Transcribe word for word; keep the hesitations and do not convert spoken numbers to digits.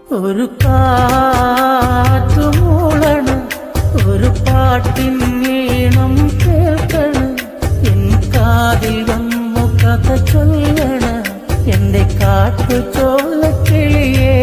ഒരു കാറ്റു മൂളണ ഒരു പാട്ടിൻ ഈണം കേൾക്കണ എൻ കാതിൽ വന്നു കഥ ചൊല്ലണ എന്റെ കാട്ടു ചോലക്കിളിയേ